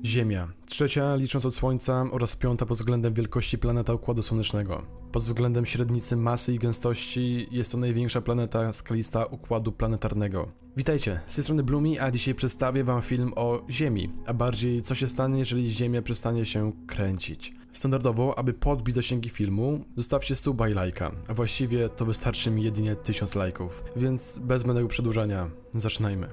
Ziemia. Trzecia, licząc od Słońca, oraz piąta pod względem wielkości planeta Układu Słonecznego. Pod względem średnicy masy i gęstości jest to największa planeta skalista Układu Planetarnego. Witajcie, z tej strony Blumi, a dzisiaj przedstawię wam film o Ziemi, a bardziej co się stanie, jeżeli Ziemia przestanie się kręcić. Standardowo, aby podbić zasięgi filmu, zostawcie suba i lajka, a właściwie to wystarczy mi jedynie 1000 lajków, więc bez zbędnego przedłużania, zaczynajmy.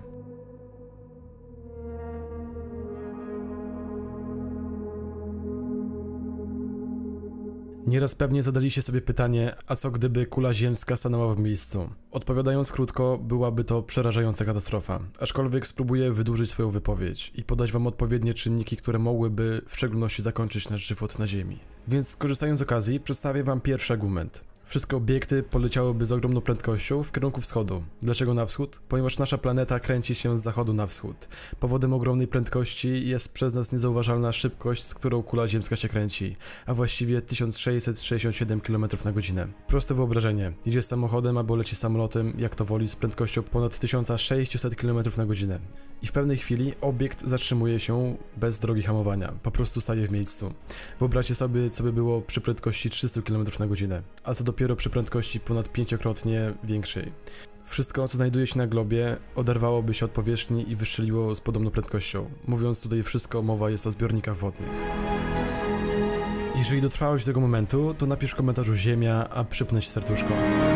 Nieraz pewnie zadaliście sobie pytanie, a co gdyby kula ziemska stanęła w miejscu? Odpowiadając krótko, byłaby to przerażająca katastrofa, aczkolwiek spróbuję wydłużyć swoją wypowiedź i podać wam odpowiednie czynniki, które mogłyby w szczególności zakończyć nasz żywot na Ziemi. Więc korzystając z okazji, przedstawię wam pierwszy argument. Wszystkie obiekty poleciałyby z ogromną prędkością w kierunku wschodu. Dlaczego na wschód? Ponieważ nasza planeta kręci się z zachodu na wschód. Powodem ogromnej prędkości jest przez nas niezauważalna szybkość, z którą kula ziemska się kręci, a właściwie 1667 km/h. Proste wyobrażenie. Idzie samochodem albo leci samolotem, jak to woli, z prędkością ponad 1600 km/h. I w pewnej chwili obiekt zatrzymuje się bez drogi hamowania. Po prostu staje w miejscu. Wyobraźcie sobie, co by było przy prędkości 300 km/h. A co dopiero przy prędkości ponad 5-krotnie większej. Wszystko, co znajduje się na globie, oderwałoby się od powierzchni i wystrzeliło z podobną prędkością. Mówiąc tutaj wszystko, mowa jest o zbiornikach wodnych. Jeżeli dotrwałeś do tego momentu, to napisz w komentarzu Ziemia, a przypnę ci serduszko.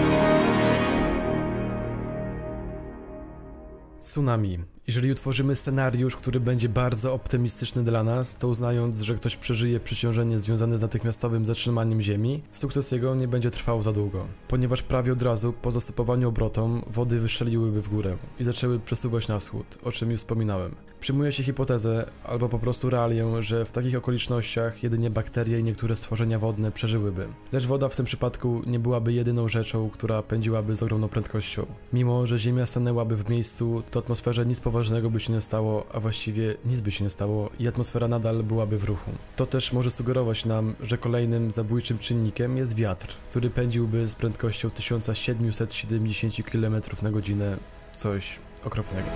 Tsunami. Jeżeli utworzymy scenariusz, który będzie bardzo optymistyczny dla nas, to uznając, że ktoś przeżyje przeciążenie związane z natychmiastowym zatrzymaniem Ziemi, sukces jego nie będzie trwał za długo, ponieważ prawie od razu po zastopowaniu obrotom wody wystrzeliłyby w górę i zaczęły przesuwać na wschód, o czym już wspominałem. Przyjmuje się hipotezę, albo po prostu realię, że w takich okolicznościach jedynie bakterie i niektóre stworzenia wodne przeżyłyby. Lecz woda w tym przypadku nie byłaby jedyną rzeczą, która pędziłaby z ogromną prędkością. Mimo że Ziemia stanęłaby w miejscu, to atmosferze nic poważnego by się nie stało, a właściwie nic by się nie stało i atmosfera nadal byłaby w ruchu. To też może sugerować nam, że kolejnym zabójczym czynnikiem jest wiatr, który pędziłby z prędkością 1770 km/h. Coś okropnego.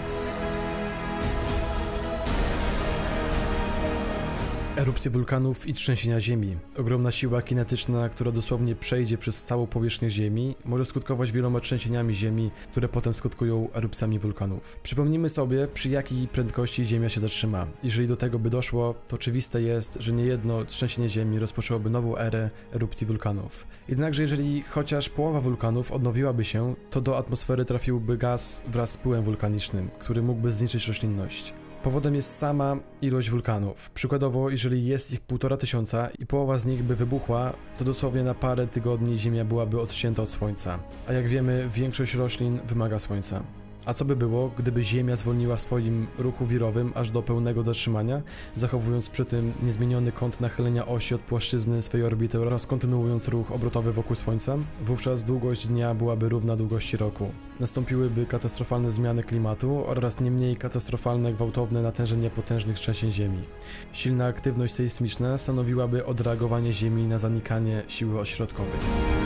Erupcje wulkanów i trzęsienia ziemi. Ogromna siła kinetyczna, która dosłownie przejdzie przez całą powierzchnię Ziemi, może skutkować wieloma trzęsieniami ziemi, które potem skutkują erupcjami wulkanów. Przypomnijmy sobie, przy jakiej prędkości Ziemia się zatrzyma. Jeżeli do tego by doszło, to oczywiste jest, że niejedno trzęsienie ziemi rozpoczęłoby nową erę erupcji wulkanów. Jednakże jeżeli chociaż połowa wulkanów odnowiłaby się, to do atmosfery trafiłby gaz wraz z pyłem wulkanicznym, który mógłby zniszczyć roślinność. Powodem jest sama ilość wulkanów. Przykładowo, jeżeli jest ich 1500 i połowa z nich by wybuchła, to dosłownie na parę tygodni Ziemia byłaby odcięta od Słońca. A jak wiemy, większość roślin wymaga Słońca. A co by było, gdyby Ziemia zwolniła w swoim ruchu wirowym aż do pełnego zatrzymania, zachowując przy tym niezmieniony kąt nachylenia osi od płaszczyzny swojej orbity oraz kontynuując ruch obrotowy wokół Słońca? Wówczas długość dnia byłaby równa długości roku. Nastąpiłyby katastrofalne zmiany klimatu oraz nie mniej katastrofalne gwałtowne natężenie potężnych trzęsień ziemi. Silna aktywność sejsmiczna stanowiłaby odreagowanie Ziemi na zanikanie siły ośrodkowej.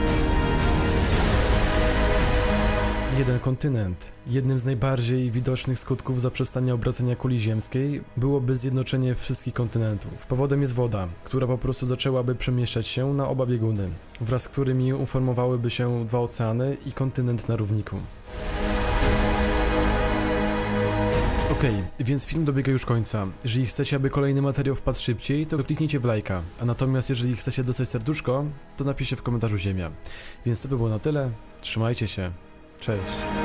Jeden kontynent. Jednym z najbardziej widocznych skutków zaprzestania obracania kuli ziemskiej byłoby zjednoczenie wszystkich kontynentów. Powodem jest woda, która po prostu zaczęłaby przemieszczać się na oba bieguny, wraz z którymi uformowałyby się dwa oceany i kontynent na równiku. Okej, więc film dobiega już końca. Jeżeli chcecie, aby kolejny materiał wpadł szybciej, to kliknijcie w lajka. A natomiast jeżeli chcecie dostać serduszko, to napiszcie w komentarzu Ziemia. Więc to by było na tyle. Trzymajcie się. Cześć.